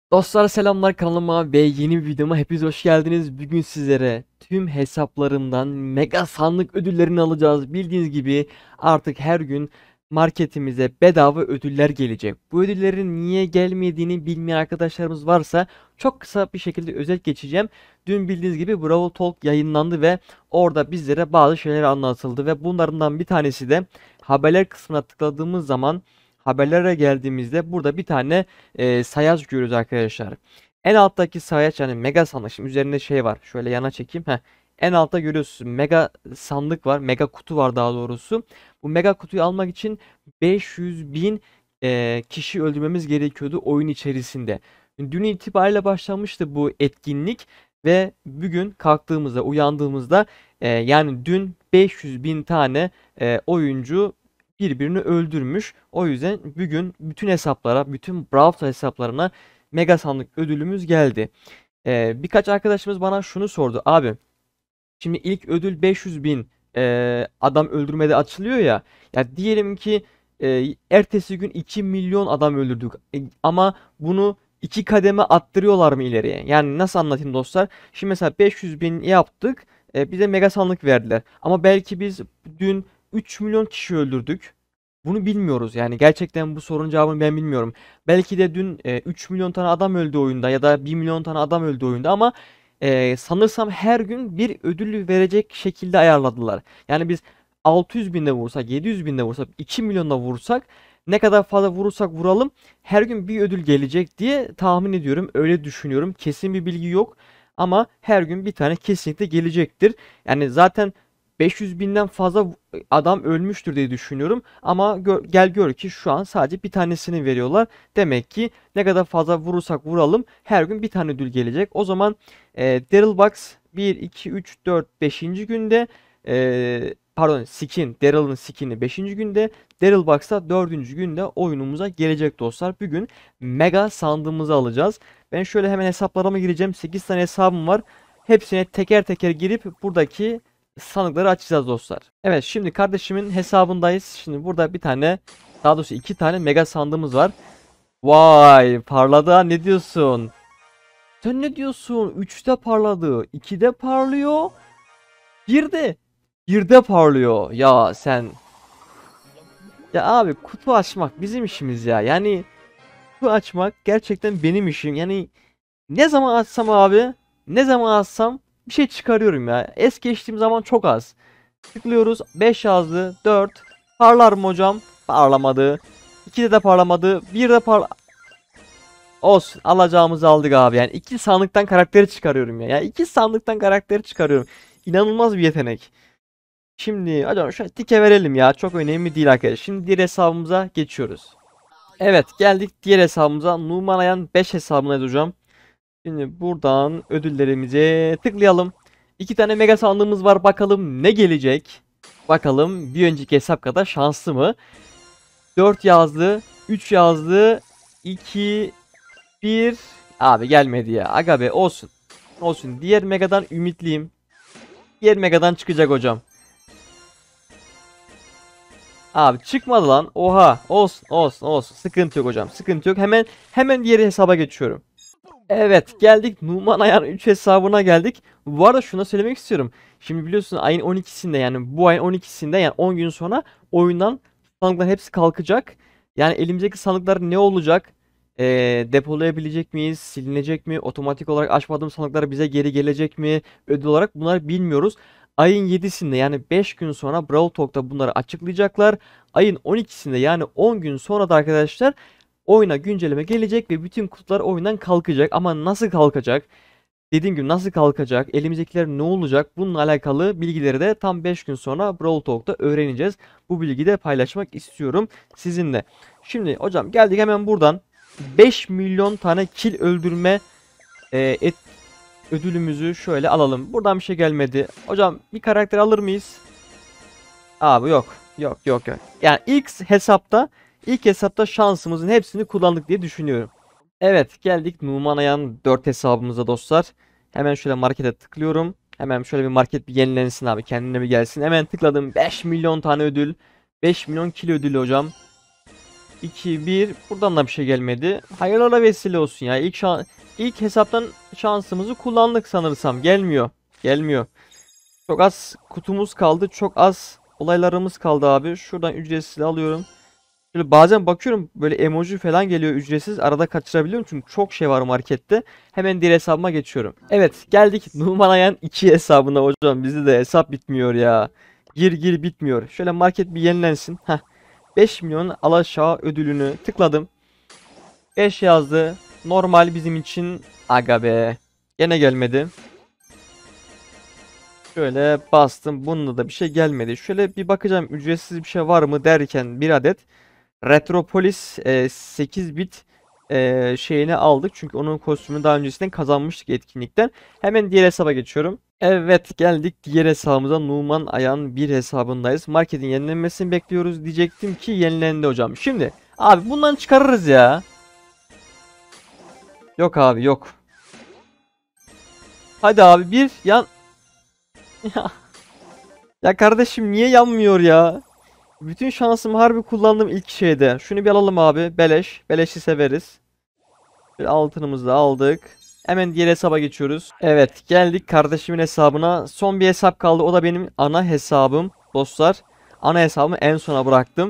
Dostlar selamlar, kanalıma ve yeni bir videoma hepiniz hoş geldiniz. Bugün sizlere tüm hesaplarımdan mega sandık ödüllerini alacağız. Bildiğiniz gibi artık her gün marketimize bedava ödüller gelecek. Bu ödüllerin niye gelmediğini bilmeyen arkadaşlarımız varsa çok kısa bir şekilde özet geçeceğim. Dün bildiğiniz gibi Brawl Talk yayınlandı ve orada bizlere bazı şeyler anlatıldı ve bunlardan bir tanesi de haberler kısmına tıkladığımız zaman haberlere geldiğimizde burada bir tane sayaç görüyoruz arkadaşlar. En alttaki sayaç yani mega sandık. Şimdi üzerinde şey var. Şöyle yana çekeyim. Heh. En altta görüyorsunuz mega sandık var. Mega kutu var daha doğrusu. Bu mega kutuyu almak için 500 bin kişi öldürmemiz gerekiyordu oyun içerisinde. Dün itibariyle başlamıştı bu etkinlik ve bugün kalktığımızda, uyandığımızda yani dün 500 bin tane oyuncu birbirini öldürmüş. O yüzden bugün bütün hesaplara, bütün Brawl hesaplarına mega sandık ödülümüz geldi. Birkaç arkadaşımız bana şunu sordu. Abi şimdi ilk ödül 500 bin adam öldürmede açılıyor ya. Ya diyelim ki ertesi gün 2 milyon adam öldürdük. Ama bunu iki kademe attırıyorlar mı ileriye? Yani nasıl anlatayım dostlar? Şimdi mesela 500 bin yaptık. Bize mega sandık verdiler. Ama belki biz dün 3 milyon kişi öldürdük. Bunu bilmiyoruz yani gerçekten bu sorunun cevabını ben bilmiyorum. Belki de dün 3 milyon tane adam öldü oyunda ya da 1 milyon tane adam öldü oyunda ama sanırsam her gün bir ödül verecek şekilde ayarladılar. Yani biz 600 binde vursak, 700 binde vursak, 2 milyonda vursak ne kadar fazla vurursak vuralım her gün bir ödül gelecek diye tahmin ediyorum. Öyle düşünüyorum. Kesin bir bilgi yok ama her gün bir tane kesinlikle gelecektir. Yani zaten 500 binden fazla adam ölmüştür diye düşünüyorum. Ama gel gör ki şu an sadece bir tanesini veriyorlar. Demek ki ne kadar fazla vurursak vuralım her gün bir tane ödül gelecek. O zaman Daryl Box 1, 2, 3, 4, 5. günde pardon Daryl'ın skin'i 5. günde, Daryl Box'ta 4. günde oyunumuza gelecek dostlar. Bugün mega sandığımızı alacağız. Ben şöyle hemen hesaplarıma gireceğim. 8 tane hesabım var. Hepsine teker teker girip buradaki sandıkları açacağız dostlar. Evet şimdi kardeşimin hesabındayız. Şimdi burada bir tane daha doğrusu iki tane mega sandığımız var. Vay parladı ha, ne diyorsun? Sen ne diyorsun? 3'te parladı. 2'de parlıyor. 1'de. 1'de parlıyor. Ya sen. Ya abi kutu açmak bizim işimiz ya. Yani kutu açmak gerçekten benim işim. Yani ne zaman açsam abi. Ne zaman açsam bir şey çıkarıyorum ya. Es geçtiğim zaman çok az. Tıklıyoruz. 5 yazdı. 4. Parlar mı hocam? Parlamadı. 2'de de parlamadı. 1'de olsun. Alacağımızı aldık abi. Yani iki sandıktan karakteri çıkarıyorum ya. Yani iki sandıktan karakteri çıkarıyorum. İnanılmaz bir yetenek. Şimdi hocam şöyle tike verelim ya. Çok önemli değil arkadaşlar. Şimdi diğer hesabımıza geçiyoruz. Evet geldik diğer hesabımıza. Numarayan 5 hesabına hocam. Şimdi buradan ödüllerimize tıklayalım. İki tane mega sandığımız var. Bakalım ne gelecek. Bakalım bir önceki hesap kadar şanslı mı? 4 yazdı. 3 yazdı. 2 bir. Abi gelmedi ya. Aga be olsun. Olsun. Diğer megadan ümitliyim. Diğer megadan çıkacak hocam. Abi çıkmadı lan. Oha. Olsun olsun olsun. Sıkıntı yok hocam. Sıkıntı yok. Hemen diğer hesaba geçiyorum. Evet geldik Numan Ayar 3 hesabına geldik. Bu arada şuna söylemek istiyorum. Şimdi biliyorsun ayın 12'sinde yani bu ayın 12'sinde yani 10 gün sonra oyundan sandıkların hepsi kalkacak. Yani elimizdeki sandıklar ne olacak? Depolayabilecek miyiz? Silinecek mi? Otomatik olarak açmadığım sandıklar bize geri gelecek mi? Ödül olarak bunları bilmiyoruz. Ayın 7'sinde yani 5 gün sonra Brawl Talk'ta bunları açıklayacaklar. Ayın 12'sinde yani 10 gün sonra da arkadaşlar oyuna güncelleme gelecek ve bütün kutular oyundan kalkacak. Ama nasıl kalkacak? Dediğim gibi nasıl kalkacak? Elimizdekiler ne olacak? Bununla alakalı bilgileri de tam 5 gün sonra Brawl Talk'ta öğreneceğiz. Bu bilgiyi de paylaşmak istiyorum sizinle. Şimdi hocam geldik hemen buradan. 5 milyon tane kill öldürme et ödülümüzü şöyle alalım. Buradan bir şey gelmedi. Hocam bir karakter alır mıyız? Abi yok. Yok yok yok. Yani ilk hesapta şansımızın hepsini kullandık diye düşünüyorum. Evet geldik Numan Ayan 4 hesabımıza dostlar. Hemen şöyle markete tıklıyorum. Hemen şöyle bir market bir yenilensin abi. Kendine bir gelsin. Hemen tıkladım. 5 milyon tane ödül. 5 milyon kilo ödülü hocam. 2, 1. Buradan da bir şey gelmedi. Hayırlara vesile olsun ya. İlk hesaptan şansımızı kullandık sanırsam. Gelmiyor. Gelmiyor. Çok az kutumuz kaldı. Çok az olaylarımız kaldı abi. Şuradan ücretsiz alıyorum. Şöyle bazen bakıyorum böyle emoji falan geliyor ücretsiz. Arada kaçırabiliyorum çünkü çok şey var markette. Hemen diğer hesabıma geçiyorum. Evet, geldik Numan Ayan 2 hesabına hocam. Bizde de hesap bitmiyor ya. Gir gir bitmiyor. Şöyle market bir yenilensin. Heh. 5 milyon alaşağı ödülünü tıkladım. 5 yazdı. Normal bizim için. Aga be. Gene gelmedi. Şöyle bastım. Bunda da bir şey gelmedi. Şöyle bir bakacağım ücretsiz bir şey var mı derken bir adet Retropolis 8 bit şeyini aldık. Çünkü onun kostümünü daha öncesinden kazanmıştık etkinlikten. Hemen diğer hesaba geçiyorum. Evet, geldik diğer hesabımıza. Numan Ayan bir hesabındayız. Marketin yenilenmesini bekliyoruz diyecektim ki yenilendi hocam. Şimdi abi bundan çıkarırız ya. Yok abi, yok. Hadi abi bir yan. Ya, ya kardeşim niye yanmıyor ya? Bütün şansımı harbi kullandım ilk şeyde. Şunu bir alalım abi. Beleş. Beleşi severiz. Bir altınımızı da aldık. Hemen diğer hesaba geçiyoruz. Evet, geldik kardeşimin hesabına. Son bir hesap kaldı. O da benim ana hesabım dostlar. Ana hesabımı en sona bıraktım.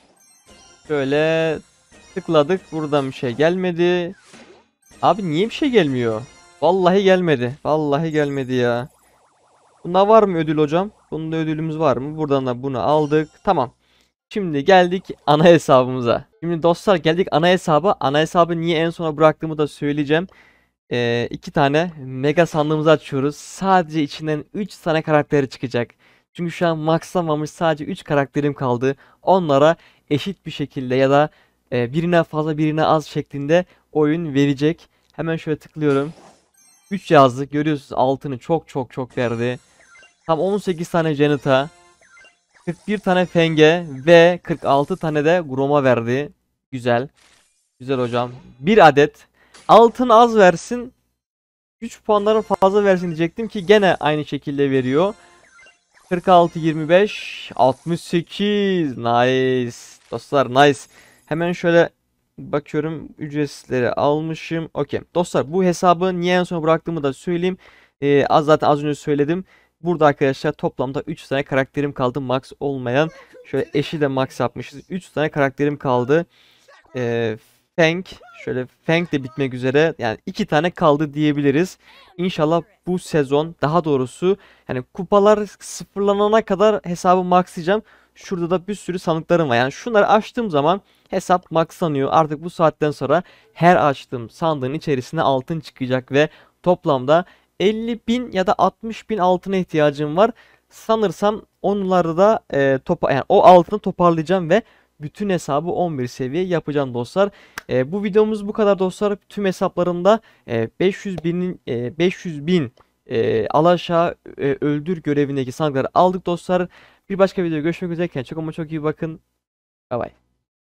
Şöyle tıkladık. Buradan bir şey gelmedi. Abi niye bir şey gelmiyor? Vallahi gelmedi. Vallahi gelmedi ya. Bunda var mı ödül hocam? Bunda ödülümüz var mı? Buradan da bunu aldık. Tamam. Şimdi geldik ana hesabımıza. Şimdi dostlar geldik ana hesaba. Ana hesabı niye en sona bıraktığımı da söyleyeceğim. 2 tane mega sandığımızı açıyoruz. Sadece içinden 3 tane karakteri çıkacak. Çünkü şu an maxlamamış sadece 3 karakterim kaldı. Onlara eşit bir şekilde ya da birine fazla birine az şeklinde oyun verecek. Hemen şöyle tıklıyorum. 3 yazdık. Görüyorsunuz altını çok çok çok verdi. Tam 18 tane Janet'a, 41 tane Feng'e ve 46 tane de Grom'a verdi. Güzel. Güzel hocam. Bir adet altın az versin. 3 puanların fazla versin diyecektim ki gene aynı şekilde veriyor. 46, 25, 68. Nice. Dostlar nice. Hemen şöyle bakıyorum. Ücretsizleri almışım. Okey. Dostlar bu hesabı niye en son bıraktığımı da söyleyeyim. Zaten az önce söyledim. Burada arkadaşlar toplamda 3 tane karakterim kaldı. Max olmayan. Şöyle eşi de max yapmışız. 3 tane karakterim kaldı. Ee, Fang. Şöyle Fang de bitmek üzere. Yani 2 tane kaldı diyebiliriz. İnşallah bu sezon daha doğrusu yani kupalar sıfırlanana kadar hesabı maxlayacağım. Şurada da bir sürü sandıklarım var. Yani şunları açtığım zaman hesap maxlanıyor. Artık bu saatten sonra her açtığım sandığın içerisine altın çıkacak ve toplamda 50.000 ya da 60.000 altına ihtiyacım var. Sanırsam onları da yani o altını toparlayacağım ve bütün hesabı 11 seviye yapacağım dostlar. Bu videomuz bu kadar dostlar. Tüm hesaplarımda 500 bin alaşağı öldür görevindeki sandıkları aldık dostlar. Bir başka videoda görüşmek üzere. Çok ama çok iyi bakın. Bay bay.